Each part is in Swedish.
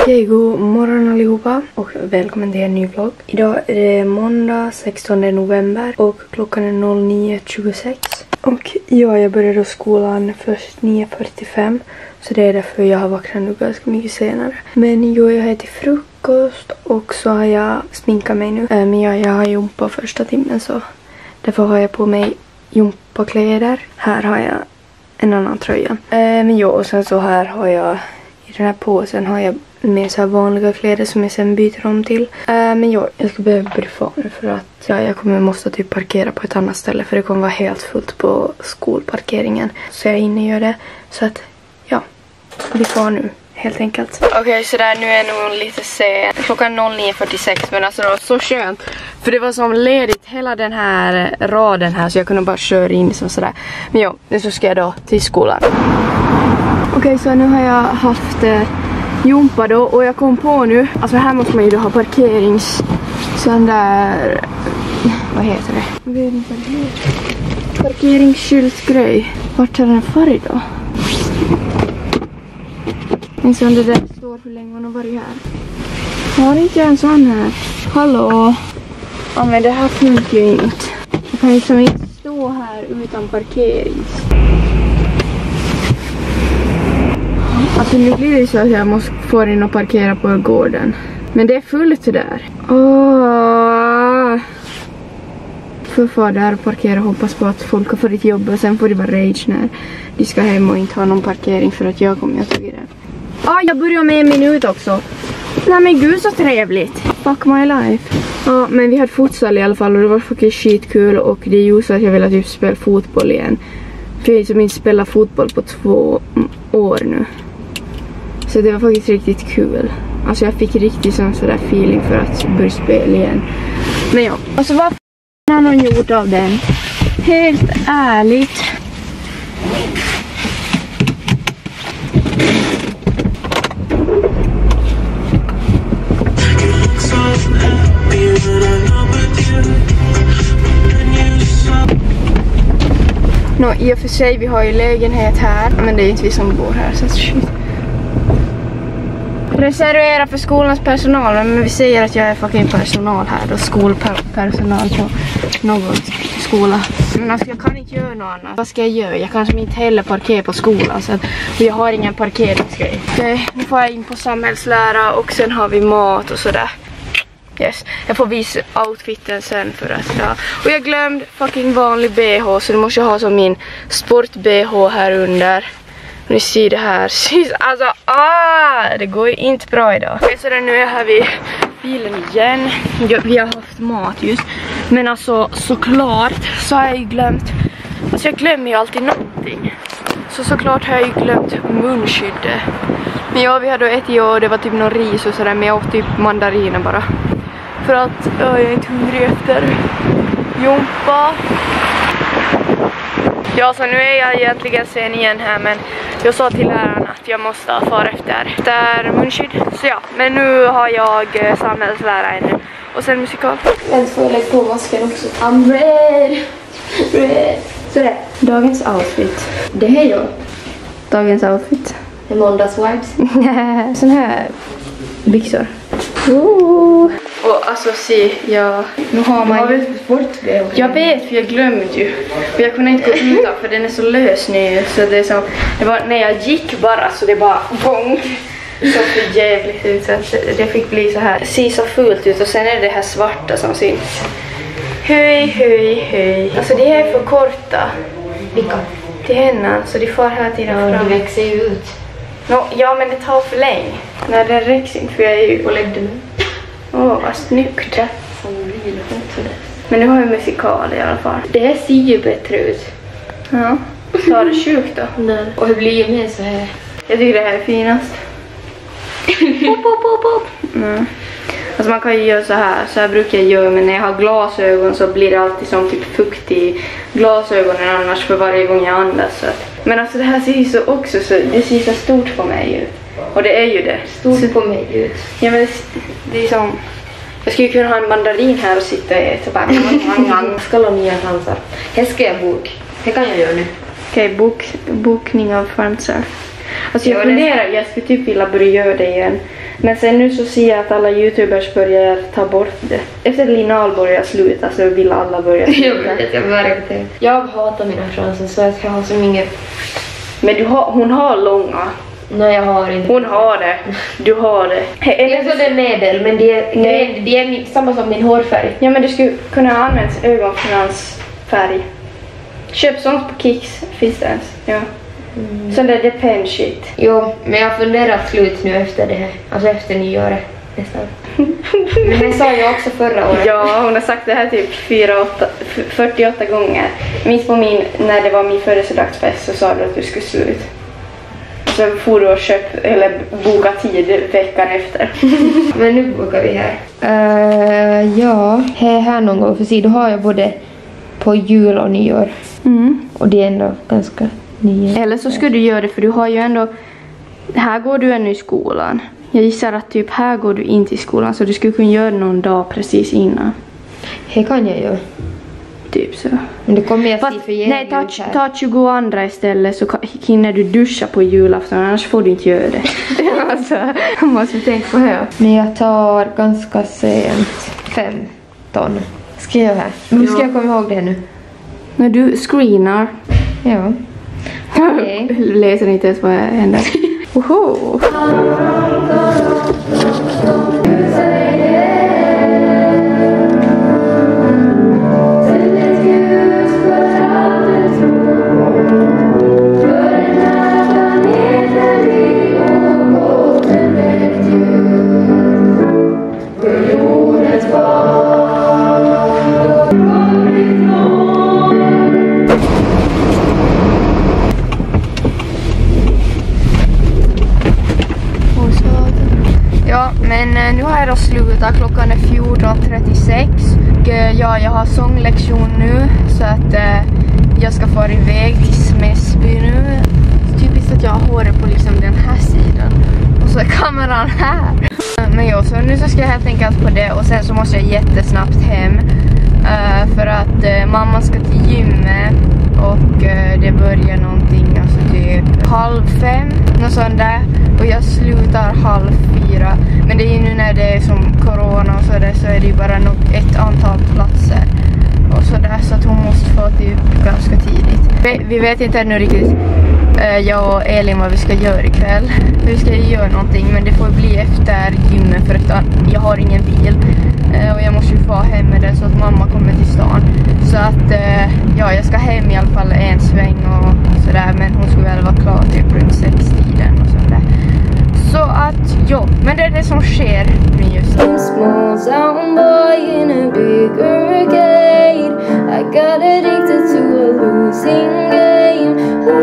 Okej, god morgon allihopa och välkommen till en ny vlogg. Idag är det måndag 16 november och klockan är 09.26. Och ja, jag började skolan först 9.45, så det är därför jag har vaknat nu ganska mycket senare. Men jo, jag har ätit frukost och så har jag sminkat mig nu. Men jag har jumpa första timmen, så därför har jag på mig jumpakläder. Här har jag en annan tröja. Men jo, och sen så här har jag, i den här påsen har jag med så här vanliga kläder som jag sen byter om till. Men jag ska behöva börja nu för att jag måste typ parkera på ett annat ställe, för det kommer vara helt fullt på skolparkeringen. Så jag hinner göra det. Så att ja, vi får nu helt enkelt. Okej, så där nu är nog lite sen. Klockan 09.46, men alltså det var så skönt. För det var som ledigt hela den här raden här, så jag kunde bara köra in som sådär. Men ja, nu så ska jag då till skolan. Okej, så nu har jag haft jumpa då, och jag kom på nu, alltså här måste man ju då ha parkerings sån där, vad heter det? Jag vet inte vad det heter. Parkeringsskyltgrej. Vart har den farit då? En sån där står hur länge hon har varit här. Har inte jag en sån här? Hallå? Ja, men det här funkar ju inte. Jag kan liksom inte stå här utan parkerings. Alltså nu blir det så att jag måste få in och parkera på gården. Men det är fullt där. För far där och parkera och hoppas på att folk har fått ett jobb, och sen får det vara rage när de ska hem och inte ha någon parkering för att jag kommer att ta det. Jag börjar med en minut också. Nej men gud, så trevligt. Fuck my life. Ja, men vi hade futsal i alla fall och det var faktiskt skitkul, och det är ju så att jag vill typ spela fotboll igen. För jag har liksom inte spelat fotboll på 2 år nu. Så det var faktiskt riktigt kul. Alltså jag fick riktigt sådär feeling för att börja spela igen. Men ja. Alltså vad har någon gjort av den? Helt ärligt. I och för sig, vi har ju lägenhet här, men det är inte vi som bor här, så shit. Reservera för skolans personal, men vi säger att jag är fucking personal här och skolpersonal på någon skola. Men alltså jag kan inte göra något annat. Vad ska jag göra? Jag kan som inte heller parkera på skolan, så att, och jag har ingen parkeringsgrej. Okej, nu får jag in på samhällslära och sen har vi mat och sådär. Yes, jag får visa outfiten sen för att ja. Och jag glömde fucking vanlig BH, så nu måste jag ha som min sport BH här under. Ni ser det här. Alltså, det går ju inte bra idag. Okej, så nu är jag här vid bilen igen. Vi har haft mat just. Men alltså, såklart så har jag ju glömt. Alltså jag glömmer ju alltid någonting. Såklart har jag ju glömt munskyddet. Men ja, vi hade ätit och det var typ någon ris och sådär. Men jag åt typ mandariner bara. För att jag är inte hungrig efter jumpa. Ja, så nu är jag egentligen sen igen här, men jag sa till läraren att jag måste fara efter munskydd. Så ja, men nu har jag samhällslära ännu. Och sen musikal. Jag får lägga på masken också. I'm ready. Så det, dagens outfit. Det här jag. Dagens outfit. Det är måndags-vibes. Sån här byxor. Och alltså se, nu har man ju jag vet, för jag glömde ju. För jag kunde inte gå utan, för den är så lös nu. Så det är som, det var när jag gick bara, så det bara bong. Så det jävligt ut, så att det fick bli så här. Se så fult ut, och sen är det här svarta som syns. Höj. Alltså det är för korta. Vilka? Till henne, så de får hela tiden fram. Det växer ju ut. Ja, men det tar för länge. När det räcks inte, för jag är ju... Och lägg du. Vad snyggt. Som blir det. Men nu har vi musikal i alla fall. Det här ser ju bättre ut. Ja. Så är det sjukt då. Nej. Och hur blir det med så här? Jag tycker det här är finast. Pop. Mm. Alltså man kan ju göra så här brukar jag göra, men när jag har glasögon så blir det alltid som typ fukt i glasögonen annars för varje gång jag andas. Så. Men alltså det här ser ju så också, så det ser så stort på mig ut. Och det är ju det. Stort på mig ut. Ja, men det är som... Jag skulle kunna ha en mandarin här och sitta i ett och bara... Ska la nya chansar. Här ska jag boka. Det kan jag göra nu. Okej, bokning av chansar. Alltså jag funderar, jag skulle typ vilja börja göra det igen. Men sen nu så ser jag att alla youtubers börjar ta bort det. Efter Linal börjar sluta så vill alla börja sluta. Jag hatar mina fransar så att jag har som inget... Men hon har långa. Nej, jag har inte. Hon har det. Du har det. Det är så det är medel, men det är samma som min hårfärg. Ja, men du skulle kunna ha använt ögonfransfärg. Köp sånt på Kicks, finns det ens. Ja. Sån där pen shit. Jo, men jag funderar slut nu efter det här. Alltså efter nyåret nästan. Men det sa jag också förra året. Ja, hon har sagt det här typ 48 gånger. Minst på när det var min födelsedagsfest så sa du att du skulle slut. Så får du och köp eller boka tid veckan efter. Men nu bokar vi här. Ja, här någon gång. För då har jag både på jul och nyår. Och det är ändå ganska nyår. Eller så skulle du göra det för du har ju ändå... Här går du ännu i skolan. Jag gissar att typ här går du in till skolan så du skulle kunna göra någon dag precis innan. Det kan jag göra. Typ så. Men det kommer jag se för nej, ta 22 istället så hinner du duscha på julafton, annars får du inte göra det. Alltså, jag måste tänka på det. Men jag tar ganska sent 15. Ska jag här? Hur ska jag komma ihåg det nu? När du screenar. Ja. Okay. Läser inte ens vad händer. Oho. Men nu har jag då slutat, klockan är 14:36. Ja, jag har sånglektion nu så att jag ska få iväg till Smäsby nu. Typiskt att jag har håret på liksom den här sidan och så är kameran här. Men ja, så nu så ska jag helt enkelt på det och sen så måste jag jättesnabbt hem för att mamma ska till gymmet och det börjar någonting, alltså typ 4:30, något sånt där. Och jag slutar 3:30. Men det är ju nu när det är som corona och så där så är det ju bara ett antal platser. Och så där så att hon måste få typ ganska tidigt. Vi vet inte ännu riktigt, jag och Elin, vad vi ska göra ikväll. Vi ska ju göra någonting men det får bli efter gymmet för att jag har ingen bil. Och jag måste ju få hem med den så att mamma kommer till stan. Så att ja, jag ska hem i alla fall en sväng och sådär. Men hon skulle väl vara klar typ runt 6-tiden och sådär. Så att ja, men det är det som sker nu just nu. Small town boy in a big arcade. I got addicted to a losing game.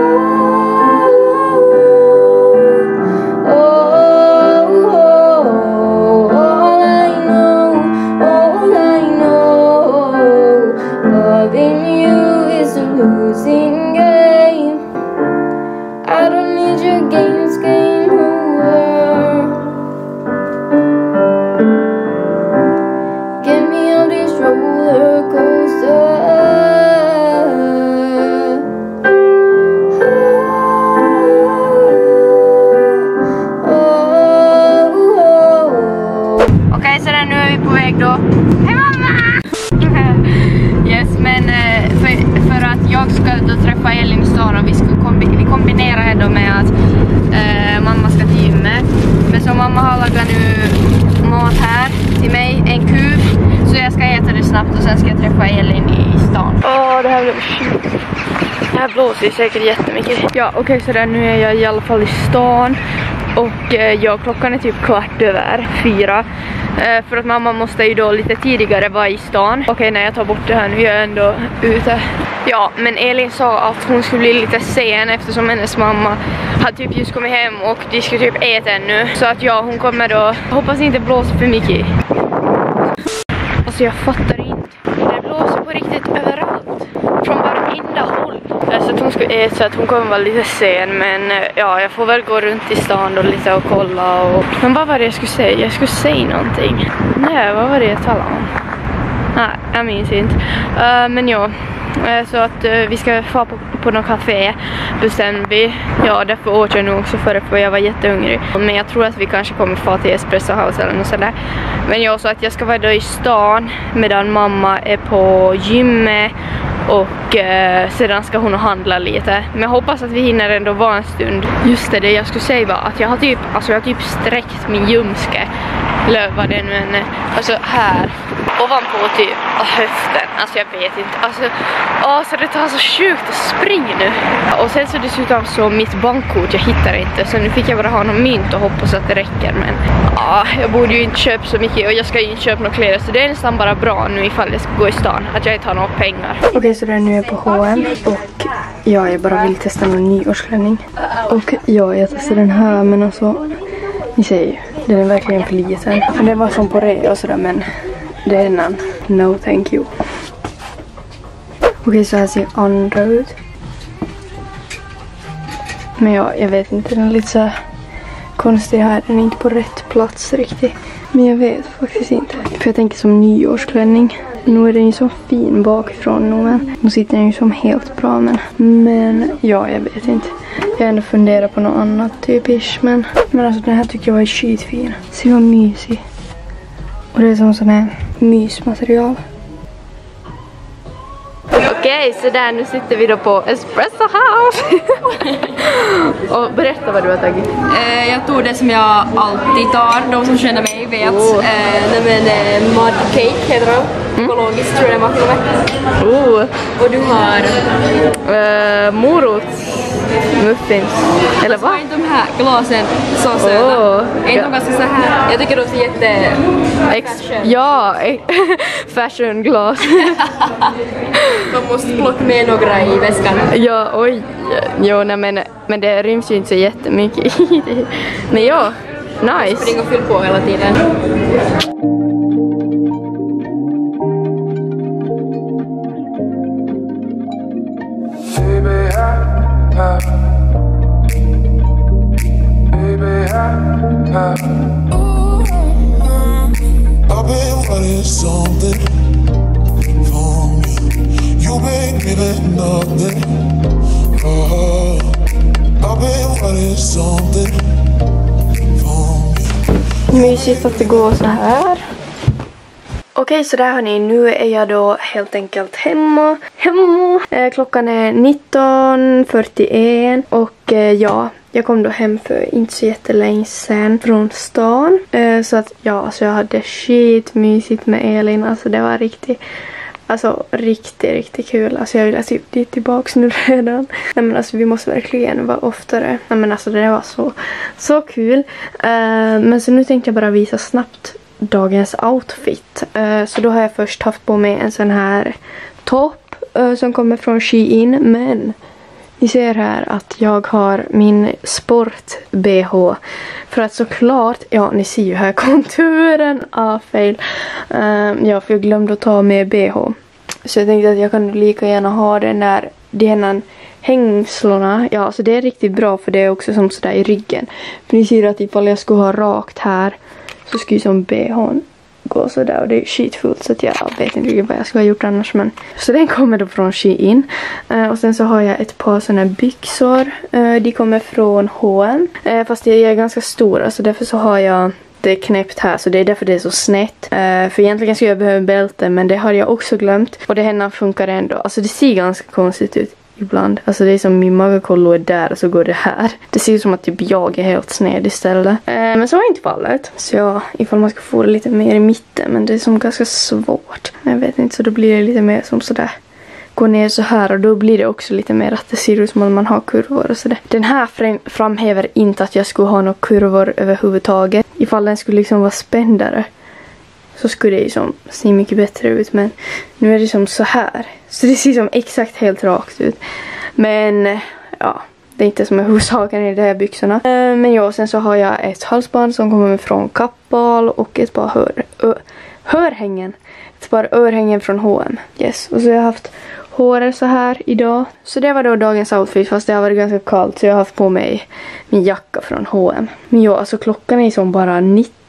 Vi kombinerar det då med att mamma ska till gymmet. Men så mamma har lagat nu mat här till mig, en kub. Så jag ska äta det snabbt och sen ska jag träffa Elin i stan. Det här blir sjukt. Det här blåser säkert jättemycket. Ja, okej, så där nu är jag i alla fall i stan. Och ja, klockan är typ 4:15. För att mamma måste ju då lite tidigare vara i stan. Okej, när jag tar bort det här nu är jag ändå ute. Ja, men Elin sa att hon skulle bli lite sen eftersom hennes mamma hade typ just kommit hem och de skulle typ äta ännu. Så att ja, hon kommer då, hoppas inte blåser för mycket. Alltså jag fattar inte. Det blåser på riktigt överallt. Från varenda håll. Så att hon skulle äta så att hon kommer vara lite sen. Men ja, jag får väl gå runt i stan och lite och kolla. Men vad var det jag skulle säga? Jag skulle säga någonting. Nej, vad var det jag talade om? Nej, jag minns inte. Men ja, så att vi ska få på något café bestämde vi. Ja, därför åt jag nu också för jag var jättehungrig. Men jag tror att vi kanske kommer få till Espresso House eller något sådär. Men jag sa att jag ska vara där i stan medan mamma är på gymmet. Och sedan ska hon handla lite. Men jag hoppas att vi hinner ändå vara en stund. Just det jag skulle säga var att jag har typ sträckt min ljumske. Eller vad det nu än är. Alltså här. Ovanpå typ höften. Alltså jag vet inte. Alltså det tar så sjukt att springa nu. Och sen så dessutom så mitt bankkort jag hittar inte. Så nu fick jag bara ha någon mynt och hoppas att det räcker. Men jag borde ju inte köpa så mycket. Och jag ska ju inte köpa några kläder. Så det är nästan bara bra nu ifall jag ska gå i stan. Att jag inte har några pengar. Okej, så det är nu jag på H&M. Och jag bara vill testa någon nyårsklänning. Och jag testar den här. Men alltså, ni ser ju. Den är verkligen för liten. Den var som på rea och sådär, men det är en no thank you. Okej, så här ser andra ut. Men jag vet inte, den är lite så här konstig här. Den är inte på rätt plats riktigt. Men jag vet faktiskt inte. För jag tänker som nyårsklänning. Nu är den ju så fin bakifrån nu, men nu sitter den ju som helt bra. Men ja, jag vet inte. Jag ändå funderar på något annat typisch. Men alltså den här tycker jag är skitfin. Se vad mysig. Och det är som sån här mysmaterial. Okej, så där nu sitter vi då på Espresso House. Och berätta vad du har tagit. Jag tog det som jag alltid tar. De som känner mig vet. Mud cake heter det. Ekologiskt tror jag det var till och med. Och du har morotsmuffins. Eller vad? De här glasen så söta. Är de ganska så här? Jag tycker de ser jätte... Ja, fashion glas. Man måste plocka med några i väskan. Ja, oj. Jo, nej, men det ryms ju inte så jättemycket i det. Men ja, nice. Spring och fyll på hela tiden. I've been wanting something from you. You've been giving nothing. I've been wanting something from you. Mysigt att det går så här. Okej, så där hörni, nu är jag då helt enkelt hemma. Klockan är 19:41 och ja, jag kom då hem för inte så jättelänge sen från stan. Så att ja, alltså jag hade skitmysigt med Elin. Alltså det var riktigt kul. Alltså jag vill typ dit tillbaks nu redan. Nej men alltså vi måste verkligen vara oftare. Nej men alltså det var så kul. Men så nu tänkte jag bara visa snabbt dagens outfit. Så då har jag först haft på mig en sån här topp som kommer från Shein. Men ni ser här att jag har min sport-BH. För att såklart, ja ni ser ju här konturen. Fail. Ja, för jag glömde att ta med BH. Så jag tänkte att jag kan lika gärna ha den där hängslorna. Ja, så det är riktigt bra för det är också som sådär i ryggen. För ni ser att ifall jag skulle ha rakt här så skulle som BH:n gå sådär och det är skitfullt så att jag vet inte vad jag skulle ha gjort annars. Men så den kommer då från Shein. Och sen så har jag ett par sådana byxor. De kommer från H&M. Fast jag är ganska stora så därför så har jag det knäppt här så det är därför det är så snett. För egentligen skulle jag behöva bälte men det har jag också glömt. Och det här funkar ändå. Alltså det ser ganska konstigt ut ibland. Alltså det är som min magakollo är där och så går det här. Det ser ut som att typ jag är helt sned istället. Men så var inte fallet. Så ja, ifall man ska få det lite mer i mitten. Men det är som ganska svårt. Jag vet inte, så då blir det lite mer som sådär. Gå ner så här och då blir det också lite mer att det ser ut som att man har kurvor och sådär. Den här framhäver inte att jag skulle ha några kurvor överhuvudtaget. Ifall den skulle liksom vara spändare så skulle det ju som se mycket bättre ut. Men nu är det som så här. Så det ser som exakt helt rakt ut. Men ja, det är inte som är huvudsaken i de här byxorna. Men ja, sen så har jag ett halsband som kommer från Kappahl och ett par hörhängen. Ett par örhängen från H&M. Yes, och så har jag haft håret så här idag. Så det var då dagens outfit fast det har varit ganska kallt så jag har haft på mig min jacka från H&M. Men ja, alltså klockan är som bara 19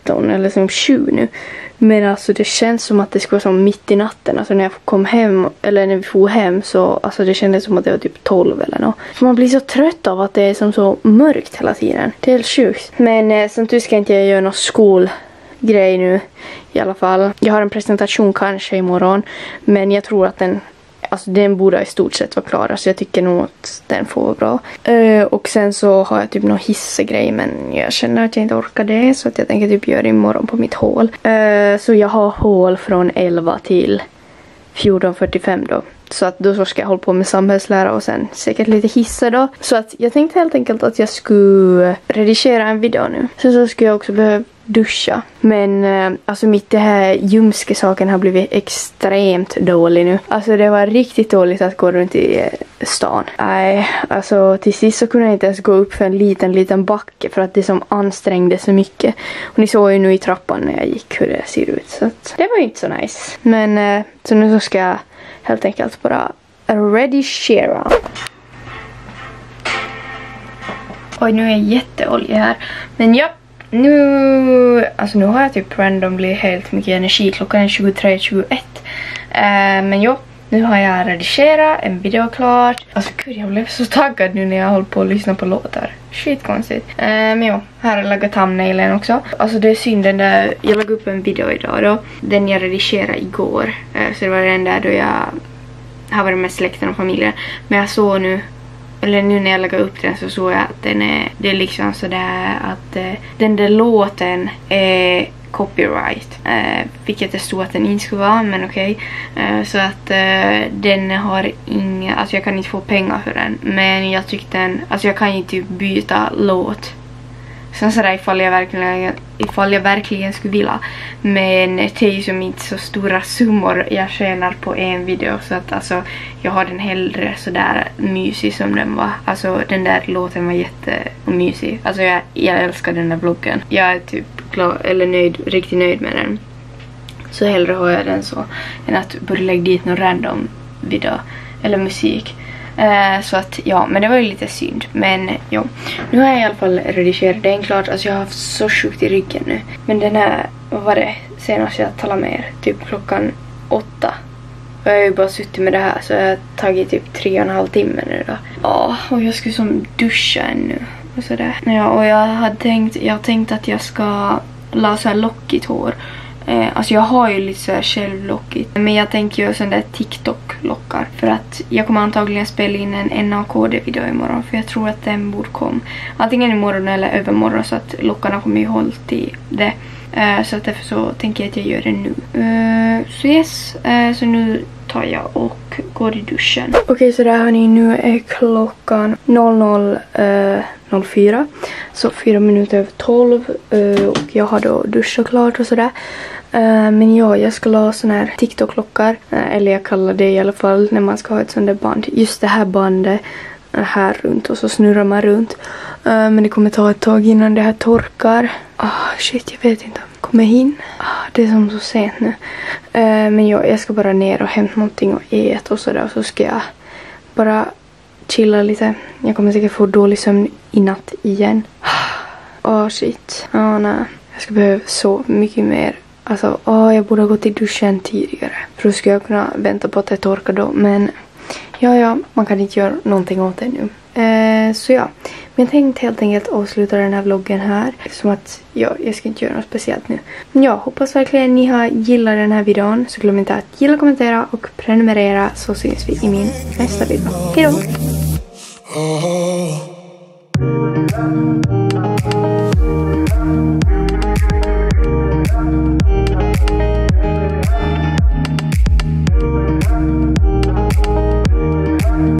19 eller som 7 nu. Men alltså det känns som att det skulle vara som mitt i natten. Alltså när jag kom hem, eller när vi får hem, så alltså det kändes som att det var typ 12 eller något. För man blir så trött av att det är som så mörkt hela tiden. Det är helt sjukt. Men som du ska inte jag göra någon skolgrej nu i alla fall. Jag har en presentation kanske imorgon. Men jag tror att den borde i stort sett vara klar. Så jag tycker nog att den får vara bra. Och sen så har jag typ någon hissegrej. Men jag känner att jag inte orkar det. Så att jag tänker typ göra det imorgon på mitt hål. Så jag har hål från 11 till 14:45 då. Så att då ska jag hålla på med samhällslära och sen säkert lite hissa då. Så att jag tänkte helt enkelt att jag skulle redigera en video nu. Så skulle jag också behöva duscha. Men alltså mitt det här ljumske saken har blivit extremt dålig nu. Alltså det var riktigt dåligt att gå runt i stan. Nej, alltså till sist så kunde jag inte ens gå upp för en liten backe för att det som ansträngde så mycket. Och ni såg ju nu i trappan när jag gick hur det ser ut. Så att det var ju inte så nice. Men så nu så ska jag helt enkelt bara redigera. Oj, nu är jag jätteolja här. Men ja. Nu har jag typ randomly helt mycket energi. Klockan är 23:21. Men jo, nu har jag redigerat en video klart. Alltså gud, jag blev så taggad nu när jag håller på att lyssna på låtar. Skitkonstigt. Men jo, här har jag lagat thumbnailen också. Alltså det är synd den där, jag lagade upp en video idag då. Den jag redigerade igår. Så det var den där då jag har varit med släkten och familjen. Men jag såg nu, eller nu när jag lägger upp den så såg jag att det är liksom sådär att den där låten är copyright. Vilket det stod att den inte skulle vara, men okej. Så att den har inga, alltså jag kan inte få pengar för den. Men jag tyckte alltså jag kan inte typ byta låt. Sen sådär ifall jag verkligen skulle vilja. Men det är ju som inte så stora summor jag tjänar på en video. Så att alltså jag har den hellre sådär mysig som den var. Alltså den där låten var jättemysig. Alltså jag älskar den där vloggen. Jag är typ riktigt nöjd med den. Så hellre har jag den så än att börja lägga dit någon random video eller musik. Så att ja, men det var ju lite synd. Men ja, nu har jag i alla fall redigerat den klart. Alltså jag har haft så sjukt i ryggen nu. Men den här, vad var det senast jag talade med er? Typ klockan 8. Och jag har ju bara suttit med det här. Så jag har tagit typ 3,5 timmar nu då. Ja, och jag skulle som duscha ännu. Och sådär. Ja, och jag har tänkt att jag ska la så här lockigt hår. Alltså jag har ju lite så här självlockigt. Men jag tänker ju sån där TikTok-lockar. För att jag kommer antagligen spela in en NAKD-video imorgon. För jag tror att den borde komma antingen imorgon eller övermorgon. Så att lockarna kommer ju hålla till det. Så att därför så tänker jag att jag gör det nu. Så yes. Så nu tar jag och går i duschen. Okej, så där hörni, nu är klockan 00:04. Så 4 minuter över 12. Och jag har då duschat klart och sådär. Men ja, jag ska ha sån här TikTok-lockar. Eller jag kallar det i alla fall när man ska ha ett sånt där band. Just det här bandet här runt och så snurrar man runt. Men det kommer ta ett tag innan det här torkar. Shit, jag vet inte. Kommer in. Det är som så sent nu. Men ja, jag ska bara ner och hämta någonting och äta och sådär. Och så ska jag bara chilla lite. Jag kommer säkert få dålig sömn i natt igen. Shit. Nej. Jag ska behöva så mycket mer. Alltså, jag borde ha gått i duschen tidigare. För då skulle jag kunna vänta på att det torkar då. Men ja, man kan inte göra någonting åt det nu. Så ja. Men jag tänkte helt enkelt avsluta den här vloggen här. Som att jag ska inte göra något speciellt nu. Men jag hoppas verkligen ni har gillat den här videon. Så glöm inte att gilla, kommentera och prenumerera. Så syns vi i min nästa video. Hejdå!